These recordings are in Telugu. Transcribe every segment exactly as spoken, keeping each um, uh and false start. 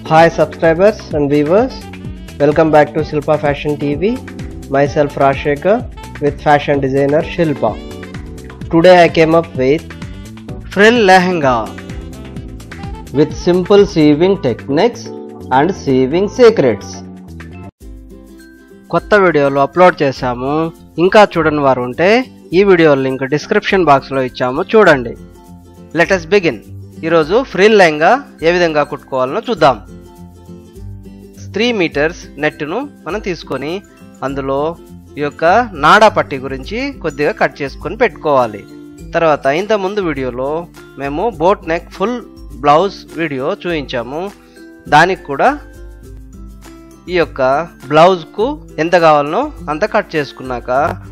Hi subscribers and viewers, welcome back to Shilpa Fashion T V. Myself Rashekar with fashion designer Shilpa. Today I came up with frill lehenga with simple sewing techniques and sewing secrets. కొత్త వీడియోలు అప్లోడ్ చేశాము. ఇంకా చూడని వారు ఉంటే ఈ వీడియో లింక్ డిస్క్రిప్షన్ బాక్స్లో ఇచ్చాము, చూడండి. Let us begin. ఈరోజు ఫ్రిల్ లెహంగా ఏ విధంగా కుట్టుకోవాలనో చూద్దాం. త్రీ మీటర్స్ నెట్ను మనం తీసుకొని అందులో ఈ యొక్క నాడా పట్టీ గురించి కొద్దిగా కట్ చేసుకొని పెట్టుకోవాలి. తర్వాత ఇంత ముందు వీడియోలో మేము boat neck full blouse video చూపించాము. దానికి కూడా ఈ యొక్క బ్లౌజ్కు ఎంత కావాలనో అంత కట్ చేసుకున్నాక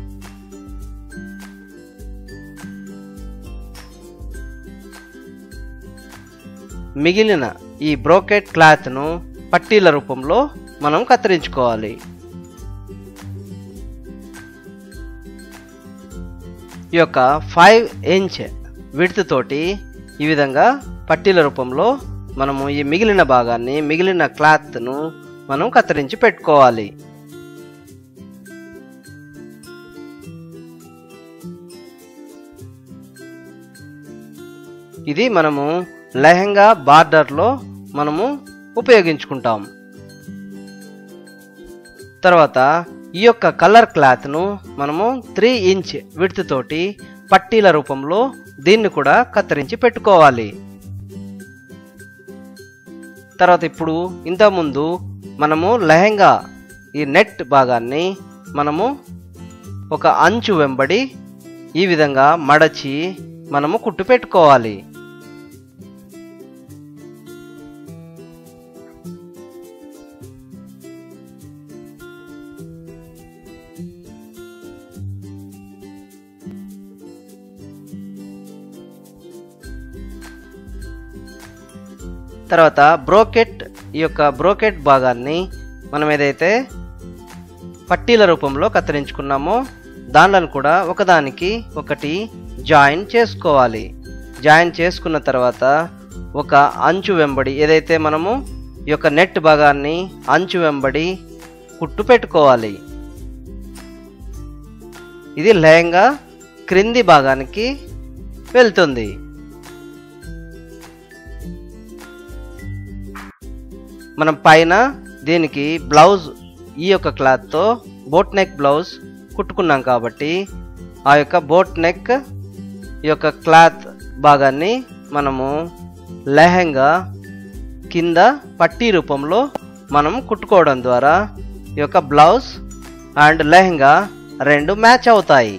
మిగిలిన ఈ బ్రోకెట్ క్లాత్ను పట్టీల రూపంలో మనం కత్తిరించుకోవాలి. ఈ యొక్క ఫైవ్ ఇంచ్ విడ్త్ తోటి ఈ విధంగా పట్టీల రూపంలో మనము ఈ మిగిలిన భాగాన్ని మిగిలిన క్లాత్ను మనం కత్తిరించి పెట్టుకోవాలి. ఇది మనము లెహంగా బార్డర్లో మనము ఉపయోగించుకుంటాం. తర్వాత ఈ యొక్క కలర్ క్లాత్ను మనము త్రీ ఇంచ్ విడ్త్ తోటి పట్టీల రూపంలో దీన్ని కూడా కత్తిరించి పెట్టుకోవాలి. తర్వాత ఇప్పుడు ఇంతకుముందు మనము లెహంగా ఈ నెట్ భాగాన్ని మనము ఒక అంచు వెంబడి ఈ విధంగా మడచి మనము కుట్టు పెట్టుకోవాలి. తర్వాత బ్రోకెట్ ఈ యొక్క బ్రోకెట్ భాగాన్ని మనం ఏదైతే పట్టీల రూపంలో కత్తిరించుకున్నామో దానిలను కూడా ఒకదానికి ఒకటి జాయిన్ చేసుకోవాలి. జాయిన్ చేసుకున్న తర్వాత ఒక అంచు వెంబడి ఏదైతే మనము ఈ యొక్క నెట్ భాగాన్ని అంచు వెంబడి కుట్టు పెట్టుకోవాలి. ఇది లెహంగా క్రింది భాగానికి వెళ్తుంది. మనం పైన దీనికి బ్లౌజ్ ఈ యొక్క క్లాత్తో బోట్ నెక్ బ్లౌజ్ కుట్టుకున్నాం కాబట్టి ఆ యొక్క బోట్ నెక్ ఈ యొక్క క్లాత్ భాగాన్ని మనము లెహంగా కింద పట్టీ రూపంలో మనం కుట్టుకోవడం ద్వారా ఈ యొక్క బ్లౌజ్ అండ్ లెహంగా రెండు మ్యాచ్ అవుతాయి.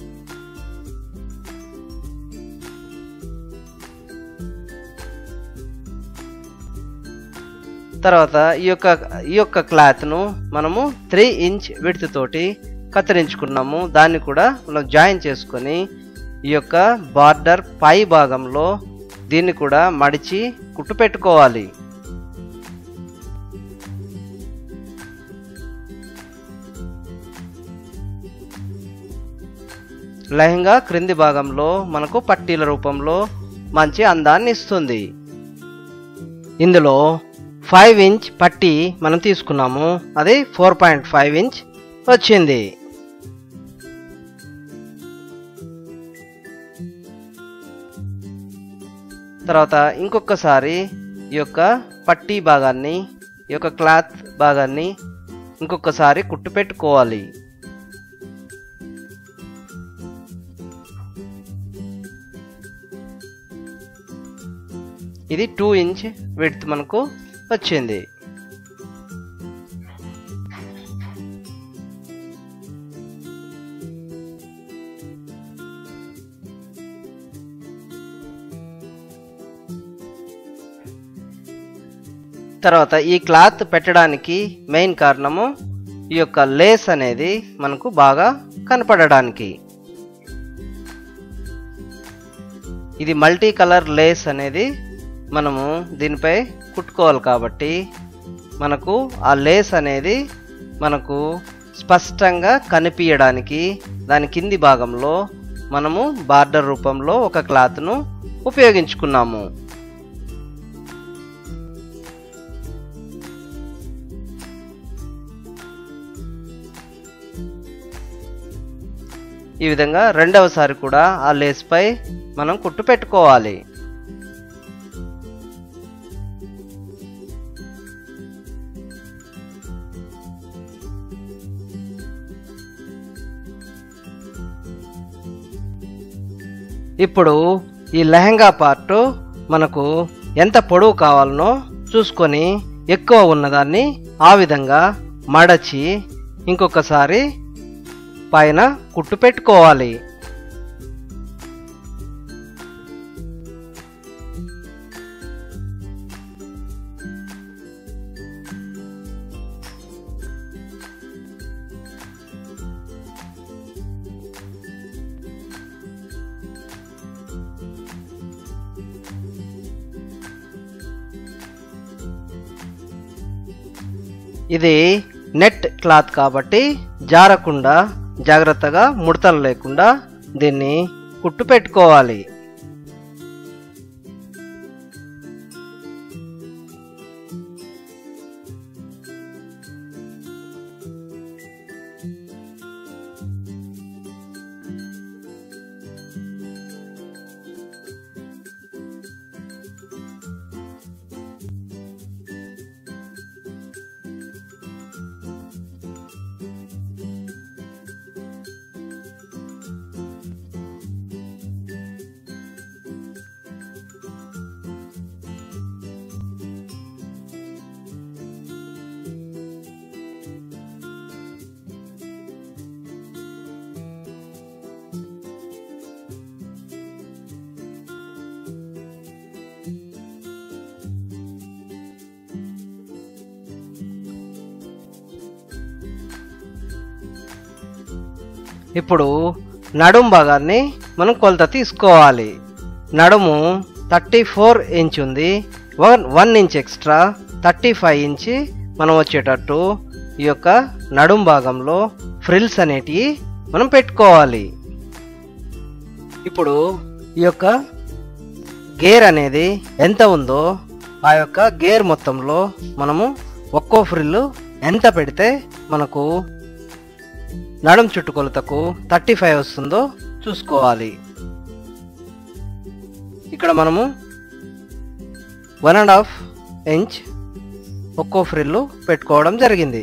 తర్వాత ఈ యొక్క ఈ యొక్క క్లాత్ను మనము త్రీ ఇంచ్ విడ్త్ తోటి కత్తిరించుకున్నాము. దాన్ని కూడా మనం జాయిన్ చేసుకొని ఈ యొక్క బార్డర్ పై భాగంలో దీన్ని కూడా మడిచి కుట్టు పెట్టుకోవాలి. లెహంగా క్రింది భాగంలో మనకు పట్టీల రూపంలో మంచి అందాన్ని ఇస్తుంది. ఇందులో ఫైవ్ ఇంచ్ పట్టీ మనం తీసుకున్నాము, అది ఫోర్ పాయింట్ ఫైవ్ ఇంచ్ వచ్చింది. తర్వాత ఇంకొకసారి ఈ యొక్క పట్టీ భాగాన్ని ఈ యొక్క క్లాత్ భాగాన్ని ఇంకొకసారి కుట్టు పెట్టుకోవాలి. ఇది టూ ఇంచ్ విడ్త్ మనకు వచ్చింది. తర్వాత ఈ క్లాత్ పెట్టడానికి మెయిన్ కారణము ఈ యొక్క లేస్ అనేది మనకు బాగా కనపడడానికి. ఇది మల్టీ కలర్ లేస్ అనేది మనము దీనిపై కుట్టుకోవాలి కాబట్టి మనకు ఆ లేస్ అనేది మనకు స్పష్టంగా కనిపించడానికి దాని కింది భాగంలో మనము బార్డర్ రూపంలో ఒక క్లాత్ను ఉపయోగించుకున్నాము. ఈ విధంగా రెండవసారి కూడా ఆ లేస్పై మనం కుట్టు పెట్టుకోవాలి. ఇప్పుడు ఈ లెహంగా పార్ట్ మనకు ఎంత పొడవు కావాలనో చూసుకొని ఎక్కువ ఉన్నదాన్ని ఆ విధంగా మడచి ఇంకొకసారి పైన కుట్టు పెట్టుకోవాలి. ఇది నెట్ క్లాత్ కాబట్టి జారకుండా జాగ్రత్తగా ముడతలు లేకుండా దీన్ని కుట్టు పెట్టుకోవాలి. ఇప్పుడు నడుం భాగాన్ని మనం కొలత తీసుకోవాలి. నడుము థర్టీ ఫోర్ ఇంచ్ ఉంది, one one inch extra thirty five inch మనం వచ్చేటట్టు ఈ యొక్క నడుం భాగంలో ఫ్రిల్స్ అనేటివి మనం పెట్టుకోవాలి. ఇప్పుడు ఈ యొక్క గేర్ అనేది ఎంత ఉందో ఆ యొక్క గేర్ మొత్తంలో మనము ఒక్కో ఫ్రిల్ ఎంత పెడితే మనకు నడుం చుట్టుకొలతకు థర్టీ ఫైవ్ వస్తుందో చూసుకోవాలి. ఇక్కడ మనము వన్ అండ్ హాఫ్ ఇంచ్ ఒక్కో ఫ్రిల్లు పెట్టుకోవడం జరిగింది.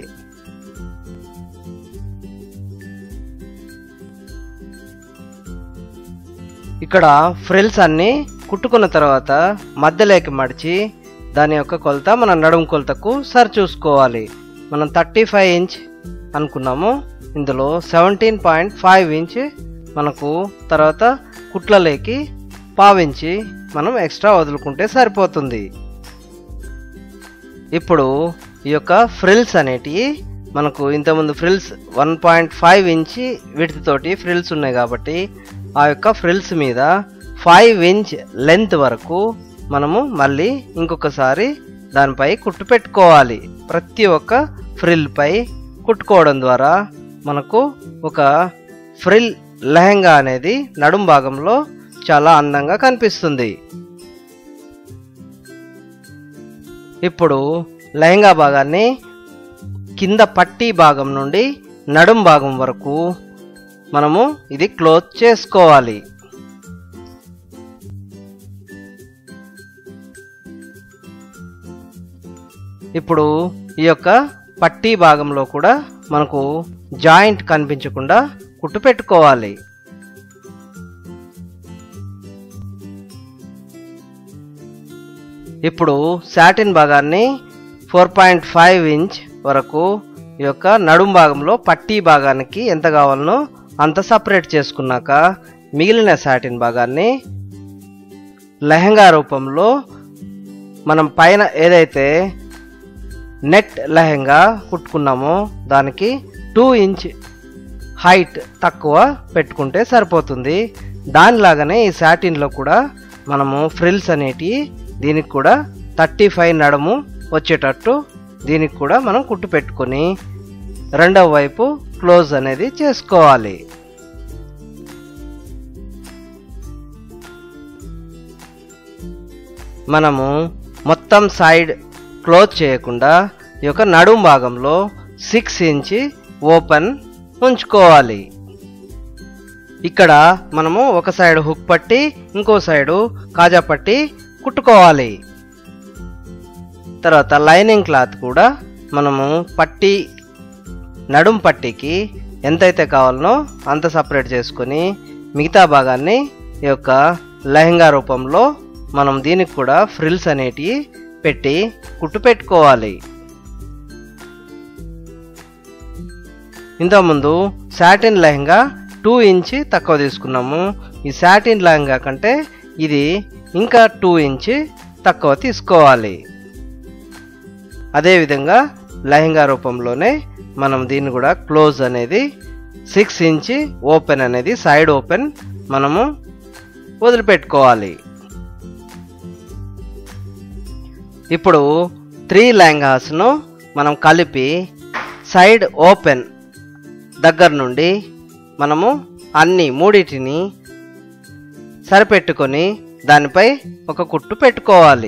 ఇక్కడ ఫ్రిల్స్ అన్ని కుట్టుకున్న తర్వాత మధ్యలోకి మడిచి దాని యొక్క కొలత మన నడుము కొలతకు సరి చూసుకోవాలి. మనం థర్టీ ఫైవ్ ఇంచ్ అనుకున్నాము, ఇందులో సెవెంటీన్ పాయింట్ ఫైవ్ ఇంచ్ మనకు తర్వాత కుట్లలోకి పావించి మనం ఎక్స్ట్రా వదులుకుంటే సరిపోతుంది. ఇప్పుడు ఈ యొక్క ఫ్రిల్స్ అనేటివి మనకు ఇంతకుముందు frills one point five inch వీటితోటి ఫ్రిల్స్ ఉన్నాయి కాబట్టి ఆ యొక్క ఫ్రిల్స్ మీద ఫైవ్ ఇంచ్ లెంత్ వరకు మనము మళ్ళీ ఇంకొకసారి దానిపై కుట్టు పెట్టుకోవాలి. ప్రతి ఒక్క ఫ్రిల్ పై కుట్టుకోవడం ద్వారా మనకు ఒక ఫ్రిల్ లెహంగా అనేది నడుం భాగంలో చాలా అందంగా కనిపిస్తుంది. ఇప్పుడు లెహంగా భాగాన్ని కింద పట్టీ భాగం నుండి నడుం భాగం వరకు మనము ఇది క్లోజ్ చేసుకోవాలి. ఇప్పుడు ఈ యొక్క పట్టీ భాగంలో కూడా మనకు జాయింట్ కనిపించకుండా కుట్టు పెట్టుకోవాలి. ఇప్పుడు సాటిన్ భాగాన్ని ఫోర్ పాయింట్ ఫైవ్ ఇంచ్ వరకు ఈ యొక్క నడుం భాగంలో పట్టీ భాగానికి ఎంత కావాలనో అంత సపరేట్ చేసుకున్నాక మిగిలిన సాటిన్ భాగాన్ని లెహంగా రూపంలో మనం పైన ఏదైతే నెట్ లెహంగా కుట్టుకున్నామో దానికి టూ ఇంచ్ హైట్ తక్కువ పెట్టుకుంటే సరిపోతుంది. దానిలాగానే ఈ సాటిన్లో కూడా మనము ఫ్రిల్స్ అనేటివి దీనికి కూడా థర్టీ ఫైవ్ నడుము వచ్చేటట్టు దీనికి కూడా మనం కుట్టు పెట్టుకొని రెండవ వైపు క్లోజ్ అనేది చేసుకోవాలి. మనము మొత్తం సైడ్ క్లోజ్ చేయకుండా ఈ యొక్క నడుం భాగంలో సిక్స్ ఇంచ్ ఓపెన్ ఉంచుకోవాలి. ఇక్కడ మనము ఒక సైడ్ హుక్ పట్టి ఇంకో సైడు కాజా పట్టి కుట్టుకోవాలి. తర్వాత లైనింగ్ క్లాత్ కూడా మనము పట్టి నడుం పట్టీకి ఎంతైతే కావాలనో అంత సపరేట్ చేసుకొని మిగతా భాగాన్ని ఈ యొక్క లెహంగా రూపంలో మనం దీనికి కూడా ఫ్రిల్స్ అనేటివి పెట్టి కుట్టు పెట్టుకోవాలి. ఇంతకుముందు సాటిన్ లెహంగా టూ ఇంచ్ తక్కువ తీసుకున్నాము. ఈ సాటిన్ లెహంగా కంటే ఇది ఇంకా టూ ఇంచ్ తక్కువ తీసుకోవాలి. అదేవిధంగా లెహంగా రూపంలోనే మనం దీన్ని కూడా క్లోజ్ అనేది సిక్స్ ఇంచ్ ఓపెన్ అనేది సైడ్ ఓపెన్ మనము వదిలిపెట్టుకోవాలి. ఇప్పుడు త్రీ లెహంగాస్ను మనం కలిపి సైడ్ ఓపెన్ దగ్గర నుండి మనము అన్ని మూడిటిని సరిపెట్టుకొని దానిపై ఒక కుట్టు పెట్టుకోవాలి.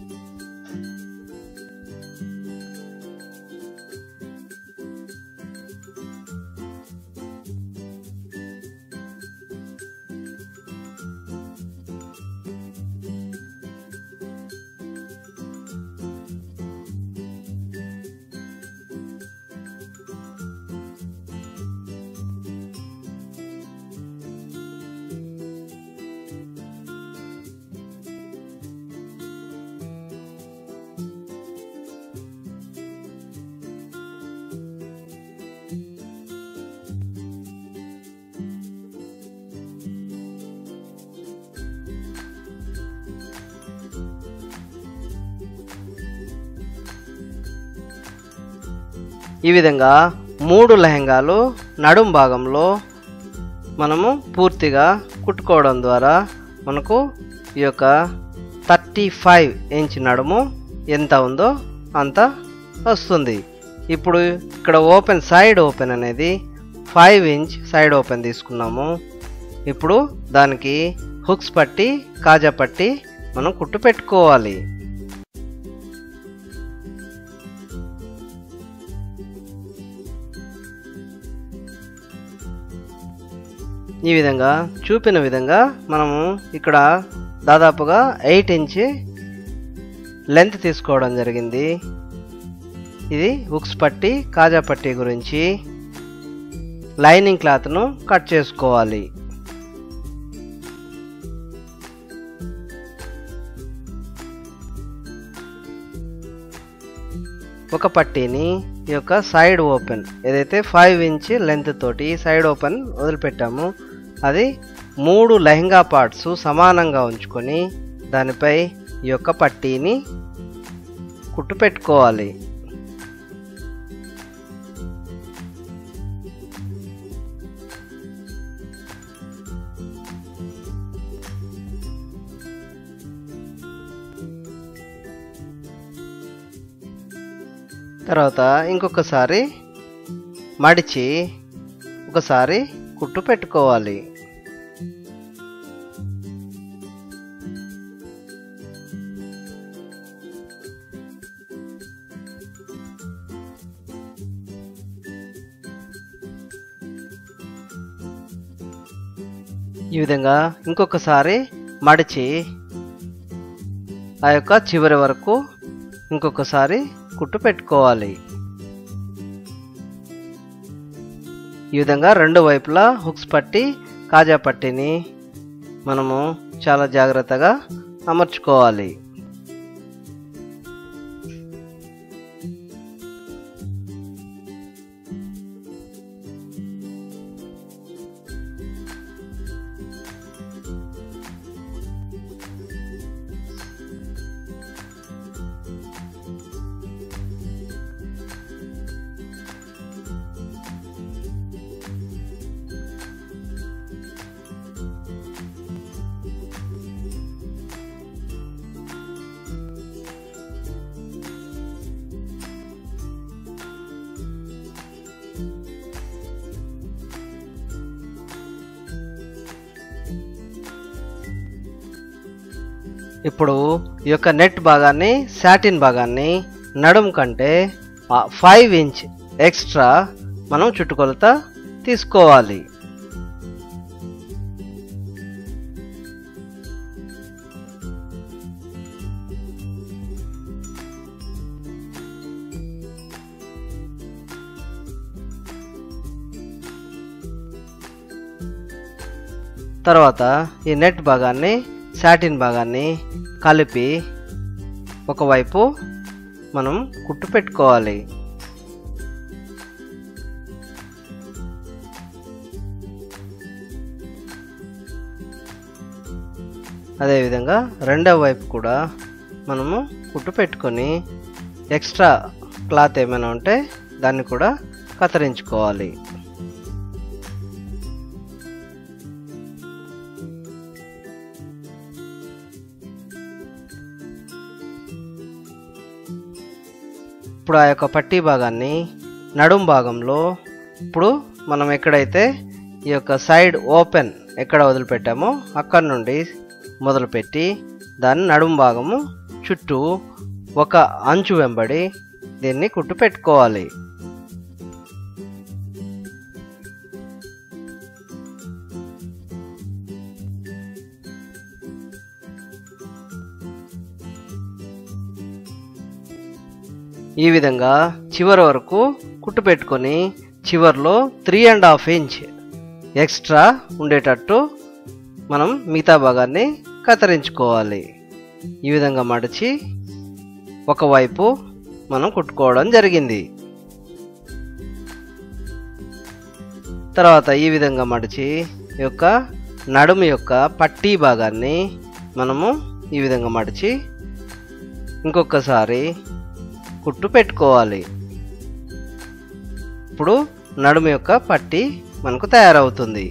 ఈ విధంగా మూడు లెహంగాలు నడుం భాగంలో మనము పూర్తిగా కుట్టుకోవడం ద్వారా మనకు ఈ యొక్క థర్టీ ఫైవ్ ఇంచ్ నడుము ఎంత ఉందో అంత వస్తుంది. ఇప్పుడు ఇక్కడ ఓపెన్ సైడ్ ఓపెన్ అనేది ఫైవ్ ఇంచ్ సైడ్ ఓపెన్ తీసుకున్నాము. ఇప్పుడు దానికి హుక్స్ పట్టి కాజా పట్టి మనం కుట్టు పెట్టుకోవాలి. ఈ విధంగా చూపిన విధంగా మనము ఇక్కడ దాదాపుగా ఎయిట్ ఇంచ్ లెంత్ తీసుకోవడం జరిగింది. ఇది హుక్స్ పట్టి కాజా పట్టి గురించి లైనింగ్ క్లాత్ను కట్ చేసుకోవాలి. ఒక పట్టీని ఈ యొక్క సైడ్ ఓపెన్ ఏదైతే ఫైవ్ ఇంచ్ లెంత్ తోటి సైడ్ ఓపెన్ వదిలిపెట్టాము అది మూడు లెహంగా పార్ట్స్ సమానంగా ఉంచుకొని దానిపై ఈ యొక్క పట్టీని కుట్టు పెట్టుకోవాలి. తర్వాత ఇంకొకసారి మడిచి ఒకసారి కుట్టు పెట్టుకోవాలి. ఈ విధంగా ఇంకొకసారి మడిచి ఆ యొక్క చివరి వరకు ఇంకొకసారి కుట్టు పెట్టుకోవాలి. ఈ విధంగా రెండు వైపులా హుక్స్ పట్టి కాజా పట్టిని మనము చాలా జాగ్రత్తగా అమర్చుకోవాలి. ఇప్పుడు ఈ యొక్క నెట్ భాగాన్ని సాటిన్ భాగాన్ని నడుం కంటే ఫైవ్ ఇంచ్ ఎక్స్ట్రా మనం చుట్టుకొలత తీసుకోవాలి. తర్వాత ఈ నెట్ భాగాన్ని సాటిన్ భాగాన్ని కలిపి ఒకవైపు మనం కుట్టు పెట్టుకోవాలి. అదేవిధంగా రెండవ వైపు కూడా మనము కుట్టు పెట్టుకొని ఎక్స్ట్రా క్లాత్ ఏమైనా ఉంటే దాన్ని కూడా కత్తిరించుకోవాలి. ఇప్పుడు ఆ యొక్క పట్టీ భాగాన్ని నడుం భాగంలో ఇప్పుడు మనం ఎక్కడైతే ఈ యొక్క సైడ్ ఓపెన్ ఎక్కడ వదిలిపెట్టామో అక్కడ నుండి మొదలుపెట్టి దాని నడుం భాగము చుట్టూ ఒక అంచు వెంబడి దీన్ని కుట్టు పెట్టుకోవాలి. ఈ విధంగా చివరి వరకు కుట్టు పెట్టుకొని చివర్లో three and half inch extra ఉండేటట్టు మనం మిగతా భాగాన్ని కత్తిరించుకోవాలి. ఈ విధంగా మడిచి ఒకవైపు మనం కుట్టుకోవడం జరిగింది. తర్వాత ఈ విధంగా మడిచి ఈ యొక్క నడుము యొక్క పట్టీ భాగాన్ని మనము ఈ విధంగా మడిచి ఇంకొకసారి కుట్టు పెట్టుకోవాలి. ఇప్పుడు నడుము యొక్క పట్టీ మనకు తయారవుతుంది.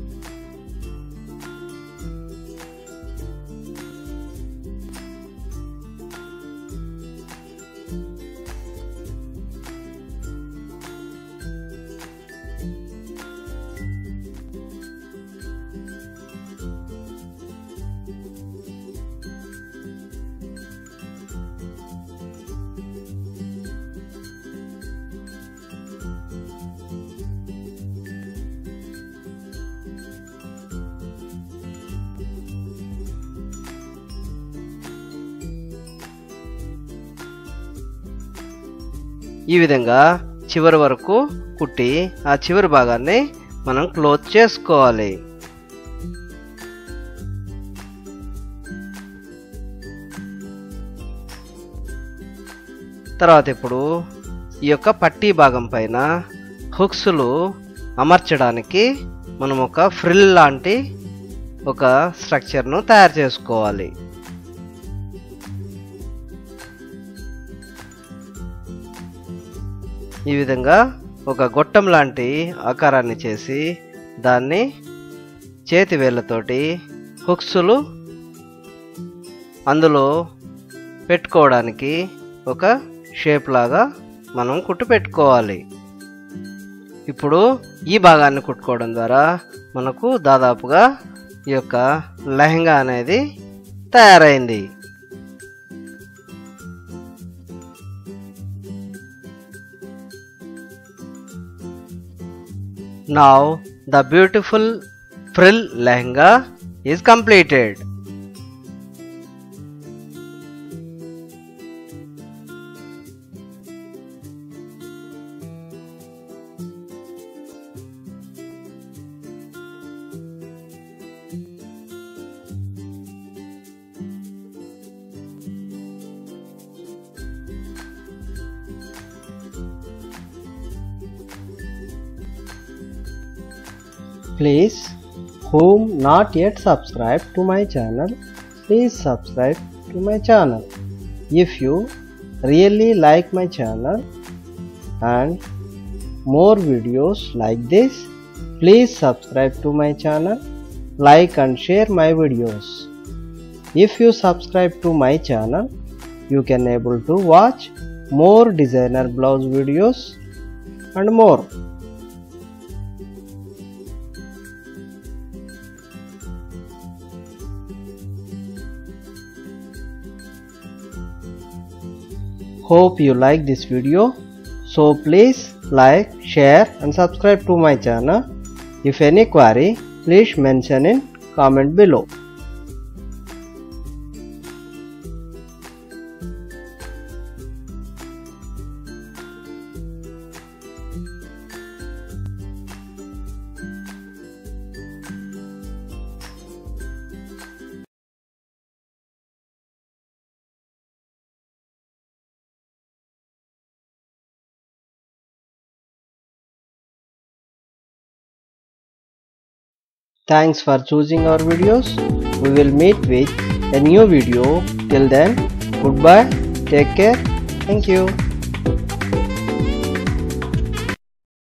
ఈ విధంగా చివరి వరకు కుట్టి ఆ చివరి భాగాన్ని మనం క్లోజ్ చేసుకోవాలి. తర్వాత ఇప్పుడు ఈ యొక్క పట్టీ భాగం పైన హుక్స్లు అమర్చడానికి మనం ఒక ఫ్రిల్ లాంటి ఒక స్ట్రక్చర్ను తయారు చేసుకోవాలి. ఈ విధంగా ఒక గొట్టం లాంటి ఆకారాన్ని చేసి దాన్ని చేతి వేళ్ళతోటి హుక్స్లు అందులో పెట్టుకోవడానికి ఒక షేప్ లాగా మనం కుట్టు పెట్టుకోవాలి. ఇప్పుడు ఈ భాగాన్ని కుట్టుకోవడం ద్వారా మనకు దాదాపుగా ఈ యొక్క లెహంగా అనేది తయారైంది. Now the beautiful frill lehenga is completed. Please, whom not yet subscribed to my channel, please subscribe to my channel. If you really like my channel and more videos like this, please subscribe to my channel, like and share my videos. If you subscribe to my channel, you can able to watch more designer blouse videos and more. Hope you like this video, so please like, share and subscribe to my channel. If any query, please mention in comment below. Thanks for choosing our videos. We will meet with a new video. Till then, goodbye. Take care. Thank you.